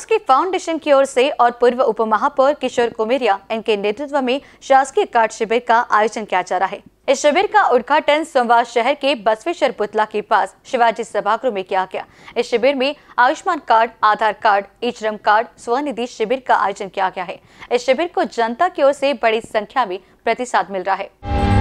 की फाउंडेशन की ओर से और पूर्व उप महापौर किशोर कुमेरिया इनके नेतृत्व में शासकीय कार्ड शिविर का आयोजन किया जा रहा है। इस शिविर का उद्घाटन सोमवार शहर के बसवेश्वर पुतला के पास शिवाजी सभागृह में किया गया। इस शिविर में Ayushman card, Aadhaar card, e Shram card, Svanidhi शिविर का आयोजन किया गया है। इस शिविर को जनता की ओर से बड़ी संख्या में प्रतिसाद मिल रहा है।